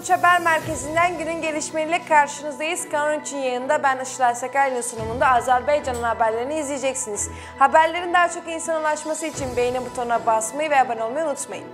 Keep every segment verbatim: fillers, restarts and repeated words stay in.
on üç Haber Merkezi'nden günün gelişmeleriyle karşınızdayız. Kanal on üçün yayında ben Işılay Sakaryalı'nın sunumunda Azerbaycan'ın haberlerini izleyeceksiniz. Haberlerin daha çok insana ulaşması için beğeni butonuna basmayı ve abone olmayı unutmayın.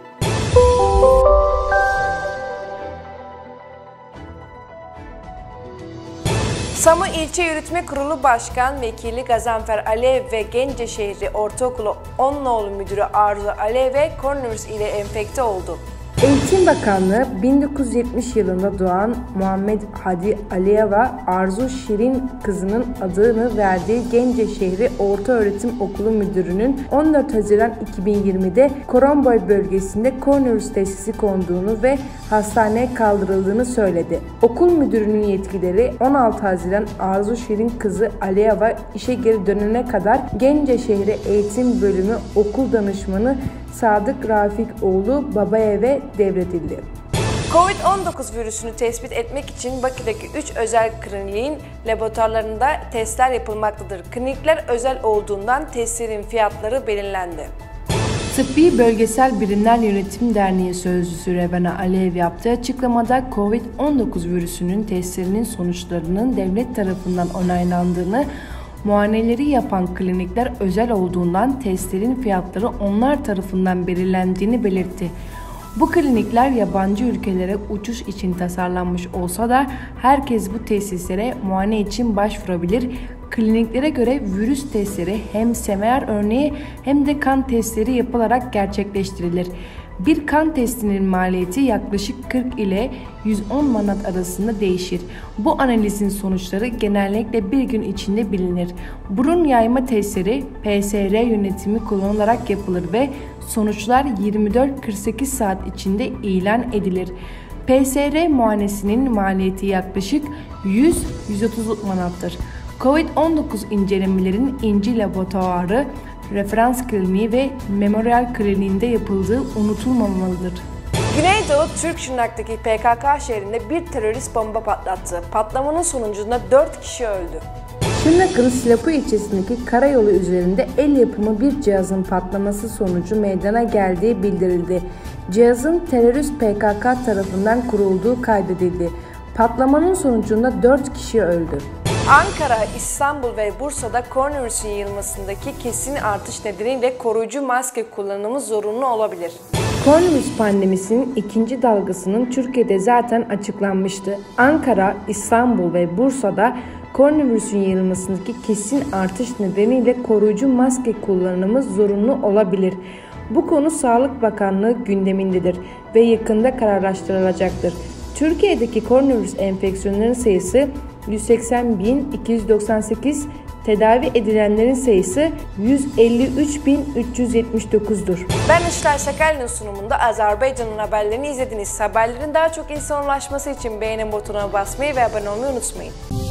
Samı İlçe Yürütme Kurulu Başkan Vekili Gazanfer Aliyev ve Genceşehir Ortaokulu on nolu Müdürü Arzu Aliyev'e koronavirüs ile enfekte oldu. Eğitim Bakanlığı bin dokuz yüz yetmiş yılında doğan Muhammed Hadi Aliyev'e Arzu Şirin kızının adını verdiği Genceşehir Ortaöğretim Okulu Müdürü'nün on dört Haziran iki bin yirmide Koronboy bölgesinde koronavirüs teşhisi konduğunu ve hastaneye kaldırıldığını söyledi. Okul müdürünün yetkileri on altı Haziran Arzu Şirin kızı Aliyev'e işe geri dönene kadar Genceşehir Eğitim Bölümü Okul Danışmanı Sadık Rafikoğlu Babayev'e devredildi. Covid on dokuz virüsünü tespit etmek için Bakü'deki üç özel kliniğin laboratuvarlarında testler yapılmaktadır. Klinikler özel olduğundan testlerin fiyatları belirlendi. Tıbbi Bölgesel Birimler Yönetim Derneği Sözcüsü Revana Aliyev yaptığı açıklamada Covid on dokuz virüsünün testlerinin sonuçlarının devlet tarafından onaylandığını, muayeneleri yapan klinikler özel olduğundan testlerin fiyatları onlar tarafından belirlendiğini belirtti. Bu klinikler yabancı ülkelere uçuş için tasarlanmış olsa da herkes bu tesislere muayene için başvurabilir. Kliniklere göre virüs testleri hem S M R örneği hem de kan testleri yapılarak gerçekleştirilir. Bir kan testinin maliyeti yaklaşık kırk ile yüz on manat arasında değişir. Bu analizin sonuçları genellikle bir gün içinde bilinir. Burun yayma testleri P S R yönetimi kullanılarak yapılır ve sonuçlar yirmi dört kırk sekiz saat içinde ilan edilir. P S R muayenesinin maliyeti yaklaşık yüz yüz otuz manattır. Covid on dokuz incelemelerin İnci Laboratuvarı, Referans Kliniği ve Memorial Kliniği'nde yapıldığı unutulmamalıdır. Güneydoğu Türk Şırnak'taki P K K şehrinde bir terörist bomba patlattı. Patlamanın sonucunda dört kişi öldü. Şırnak'ın Silopi ilçesindeki karayolu üzerinde el yapımı bir cihazın patlaması sonucu meydana geldiği bildirildi. Cihazın terörist P K K tarafından kurulduğu kaydedildi. Patlamanın sonucunda dört kişi öldü. Ankara, İstanbul ve Bursa'da koronavirüsün yayılmasındaki kesin artış nedeniyle koruyucu maske kullanımı zorunlu olabilir. Koronavirüs pandemisinin ikinci dalgasının Türkiye'de zaten açıklanmıştı. Ankara, İstanbul ve Bursa'da koronavirüsün yayılmasındaki kesin artış nedeniyle koruyucu maske kullanımı zorunlu olabilir. Bu konu Sağlık Bakanlığı gündemindedir ve yakında kararlaştırılacaktır. Türkiye'deki koronavirüs enfeksiyonlarının sayısı yüz seksen bin iki yüz doksan sekiz, tedavi edilenlerin sayısı yüz elli üç bin üç yüz yetmiş dokuz'dur. Ben Işılay Sakaryalı'nın sunumunda Azerbaycan'ın haberlerini izlediniz. Haberlerin daha çok insana ulaşması için beğeni butonuna basmayı ve abone olmayı unutmayın.